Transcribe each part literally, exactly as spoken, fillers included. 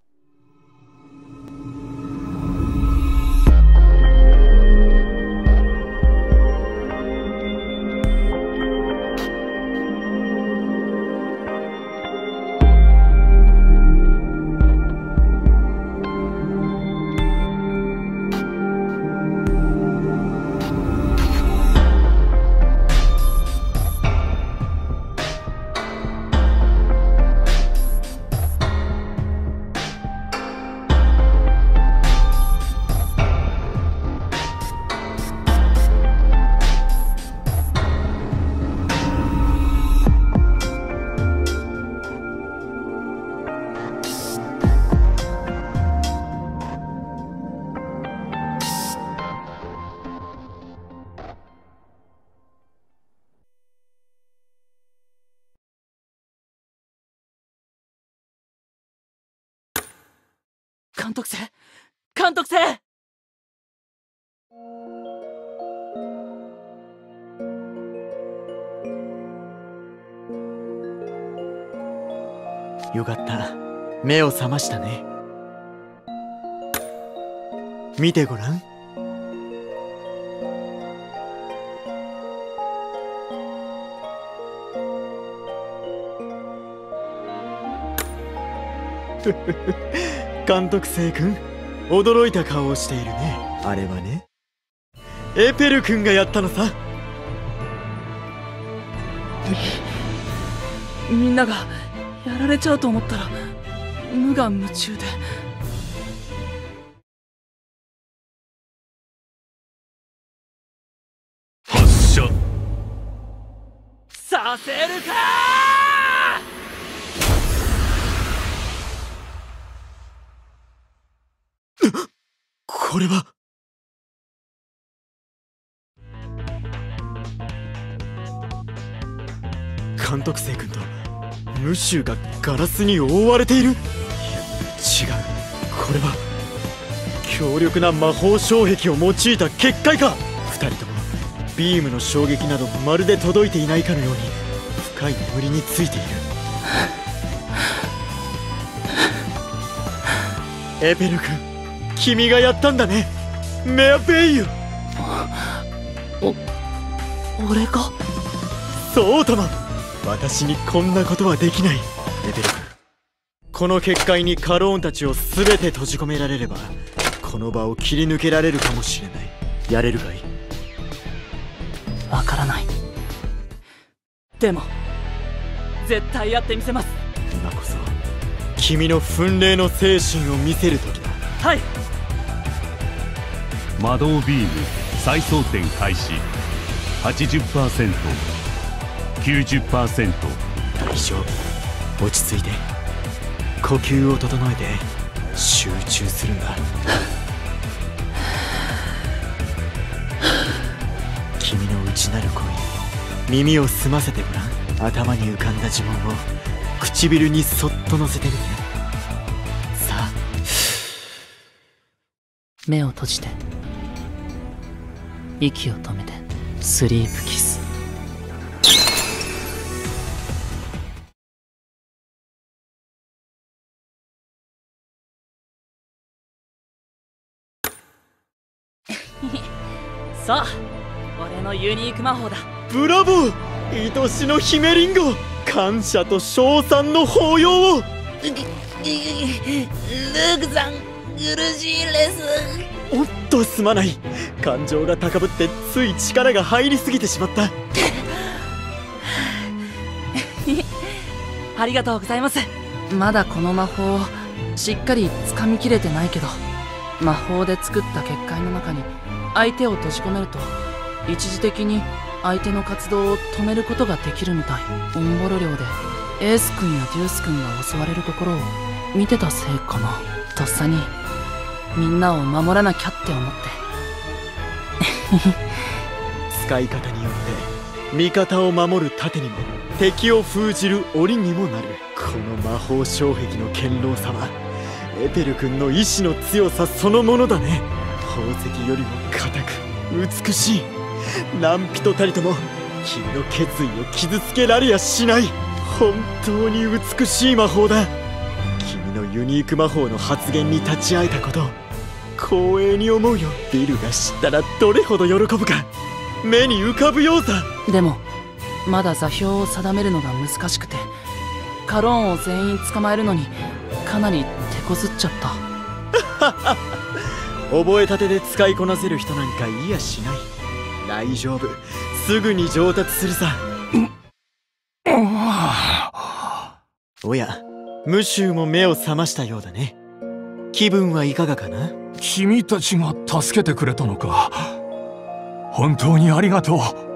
監督生監督生よかった、目を覚ましたね。見てごらん。監督生君、驚いた顔をしているね。あれはね、エペル君がやったのさ。 みみんながやられちゃうと思ったら無我夢中で。 発射させるかー。これは監督生君とムシューがガラスに覆われている。いや違う、これは強力な魔法障壁を用いた結界か。二人ともビームの衝撃などまるで届いていないかのように深い眠りについている。エペル君、君がやったんだね。メアベイユ。 お俺が。 そうとも、私にこんなことはできない。エペル君、この結界にカローンたちを全て閉じ込められればこの場を切り抜けられるかもしれない。やれるかい？ わからない。でも絶対やってみせます。 今こそ君の奮励の精神を見せる時だ。 はい。 魔導ビーム再装填開始。 はちじゅっパーセント、きゅうじゅっパーセント。 大丈夫、落ち着いて呼吸を整えて集中するんだ。君の内なる声に耳を澄ませてごらん。頭に浮かんだ呪文を唇にそっと乗せてみて。さあ、 目を閉じて息を止めてスリープキス。さあ、俺のユニーク魔法だ。 ブラボー、愛しのヒメリンゴ。感謝と称賛の抱擁を。 ルークさん、苦しいです。 おっと、すまない。感情が高ぶってつい力が入りすぎてしまった。 ありがとうございます。まだこの魔法をしっかり掴みきれてないけど、魔法で作った結界の中に相手を閉じ込めると一時的に相手の活動を止めることができるみたい。オンボロ寮でエース君やデュース君が襲われるところを見てたせいかな。とっさにみんなを守らなきゃって思って。 使い方によって味方を守る盾にも敵を封じる檻にもなる。この魔法障壁の堅牢さはエペル君の意志の強さそのものだね。宝石よりも硬く美しい。何人たりとも君の決意を傷つけられやしない。本当に美しい魔法だ。君ののユニーク魔法の発言に立ち会えたことを光栄に思うよ。ビルが知ったらどれほど喜ぶか目に浮かぶようさ。 でもまだ座標を定めるのが難しくて、カローンを全員捕まえるのにかなり手こずっちゃった。 覚えたてで使いこなせる人なんかいやしない。大丈夫、すぐに上達するさ。おや、ムシューも目を覚ましたようだね。気分はいかがかな？ 君たちが助けてくれたのか。本当にありがとう。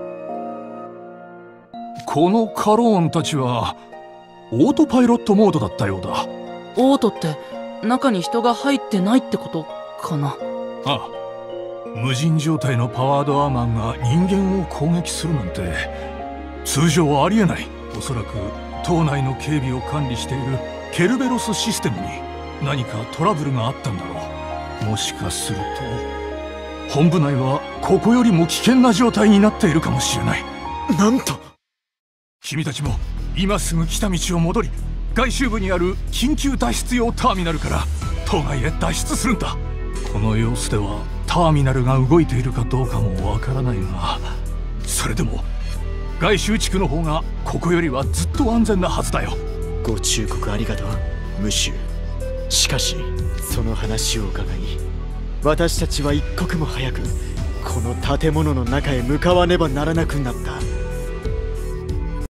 このカローンたちはオートパイロットモードだったようだ。 オートって中に人が入ってないってことかな？ ああ、無人状態のパワードアーマンが人間を攻撃するなんて通常はありえない。おそらく島内の警備を管理しているケルベロスシステムに何かトラブルがあったんだろう。もしかすると本部内はここよりも危険な状態になっているかもしれない。 なんと。 君たちも今すぐ来た道を戻り、外周部にある緊急脱出用ターミナルから島外へ脱出するんだ。この様子ではターミナルが動いているかどうかもわからないが、それでも外周地区の方がここよりはずっと安全なはずだよ。 ご忠告ありがとう、ムシュ。しかしその話を伺い、私たちは一刻も早くこの建物の中へ向かわねばならなくなった。